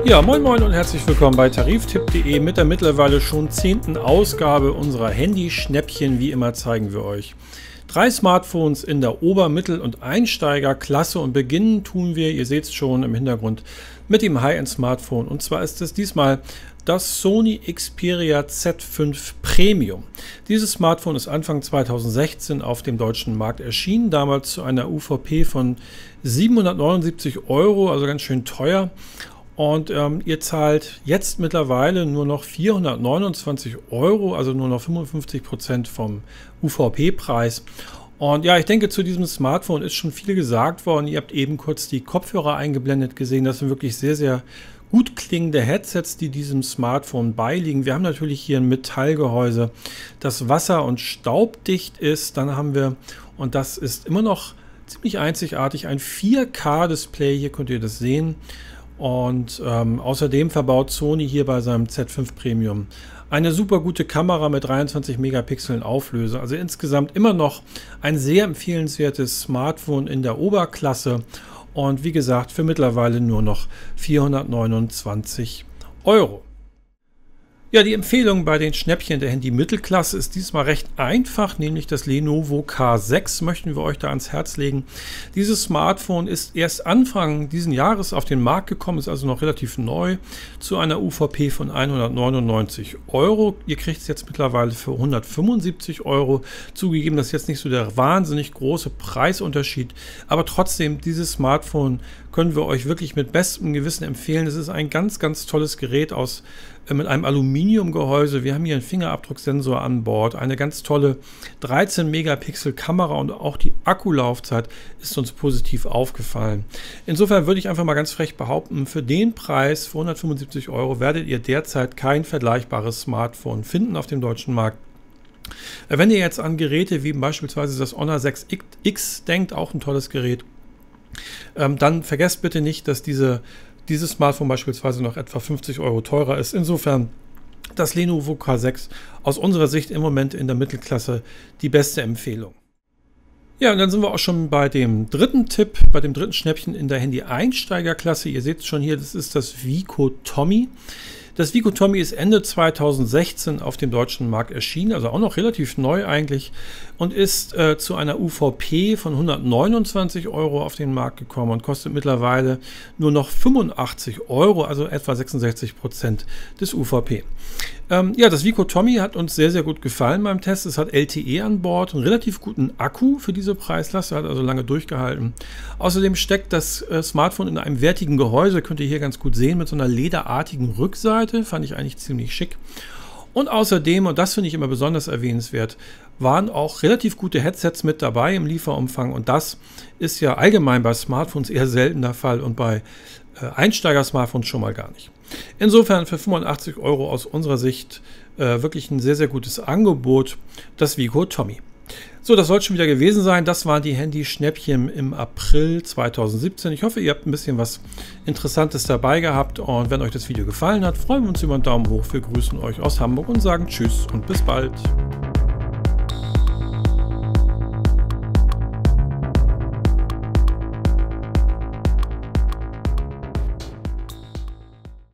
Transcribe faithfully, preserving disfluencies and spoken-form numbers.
Ja, moin moin und herzlich willkommen bei tariftipp punkt de mit der mittlerweile schon zehnten Ausgabe unserer Handy-Schnäppchen. Wie immer zeigen wir euch drei Smartphones in der Ober-, Mittel- und Einsteigerklasse und beginnen tun wir, ihr seht es schon im Hintergrund, mit dem High-End-Smartphone. Und zwar ist es diesmal das Sony Xperia Z fünf Premium. Dieses Smartphone ist Anfang zweitausendsechzehn auf dem deutschen Markt erschienen, damals zu einer U V P von siebenhundertneunundsiebzig Euro, also ganz schön teuer. Und ähm, ihr zahlt jetzt mittlerweile nur noch vierhundertneunundzwanzig Euro, also nur noch fünfundfünfzig Prozent vom U V P-Preis. Und ja, ich denke, zu diesem Smartphone ist schon viel gesagt worden. Ihr habt eben kurz die Kopfhörer eingeblendet gesehen. Das sind wirklich sehr, sehr gut klingende Headsets, die diesem Smartphone beiliegen. Wir haben natürlich hier ein Metallgehäuse, das wasser- und staubdicht ist. Dann haben wir, und das ist immer noch ziemlich einzigartig, ein vier K Display. Hier könnt ihr das sehen. Und ähm, außerdem verbaut Sony hier bei seinem Z fünf Premium eine super gute Kamera mit dreiundzwanzig Megapixeln Auflöse. Also insgesamt immer noch ein sehr empfehlenswertes Smartphone in der Oberklasse. Und wie gesagt, für mittlerweile nur noch vierhundertneunundzwanzig Euro. Ja, die Empfehlung bei den Schnäppchen der Handy-Mittelklasse ist diesmal recht einfach, nämlich das Lenovo K sechs möchten wir euch da ans Herz legen. Dieses Smartphone ist erst Anfang diesen Jahres auf den Markt gekommen, ist also noch relativ neu, zu einer U V P von hundertneunundneunzig Euro. Ihr kriegt es jetzt mittlerweile für hundertfünfundsiebzig Euro. Zugegeben, das ist jetzt nicht so der wahnsinnig große Preisunterschied, aber trotzdem, dieses Smartphone können wir euch wirklich mit bestem Gewissen empfehlen. Es ist ein ganz, ganz tolles Gerät aus mit einem Aluminiumgehäuse. Wir haben hier einen Fingerabdrucksensor an Bord, eine ganz tolle dreizehn Megapixel Kamera und auch die Akkulaufzeit ist uns positiv aufgefallen. Insofern würde ich einfach mal ganz frech behaupten, für den Preis, für hundertfünfundsiebzig Euro, werdet ihr derzeit kein vergleichbares Smartphone finden auf dem deutschen Markt. Wenn ihr jetzt an Geräte wie beispielsweise das Honor sechs X denkt, auch ein tolles Gerät, ähm, dann vergesst bitte nicht, dass diese dieses Smartphone beispielsweise noch etwa fünfzig Euro teurer ist. Insofern das Lenovo K sechs aus unserer Sicht im Moment in der Mittelklasse die beste Empfehlung. Ja, und dann sind wir auch schon bei dem dritten Tipp, bei dem dritten Schnäppchen in der Handy-Einsteigerklasse. Ihr seht es schon hier, das ist das Vico Tommy. Das Vico Tommy ist Ende zweitausendsechzehn auf dem deutschen Markt erschienen, also auch noch relativ neu eigentlich, und ist äh, zu einer U V P von hundertneunundzwanzig Euro auf den Markt gekommen und kostet mittlerweile nur noch fünfundachtzig Euro, also etwa sechsundsechzig Prozent des U V P. Ähm, ja, das Vico Tommy hat uns sehr, sehr gut gefallen beim Test. Es hat L T E an Bord, einen relativ guten Akku für diese Preisklasse, hat also lange durchgehalten. Außerdem steckt das äh, Smartphone in einem wertigen Gehäuse, könnt ihr hier ganz gut sehen, mit so einer lederartigen Rückseite. Fand ich eigentlich ziemlich schick. Und außerdem, und das finde ich immer besonders erwähnenswert, waren auch relativ gute Headsets mit dabei im Lieferumfang. Und das ist ja allgemein bei Smartphones eher selten der Fall und bei äh, Einsteiger-Smartphones schon mal gar nicht. Insofern für fünfundachtzig Euro aus unserer Sicht äh, wirklich ein sehr, sehr gutes Angebot, das Vico Tommy. So, das soll schon wieder gewesen sein. Das waren die Handy-Schnäppchen im April zweitausendsiebzehn. Ich hoffe, ihr habt ein bisschen was Interessantes dabei gehabt. Und wenn euch das Video gefallen hat, freuen wir uns über einen Daumen hoch. Wir grüßen euch aus Hamburg und sagen Tschüss und bis bald.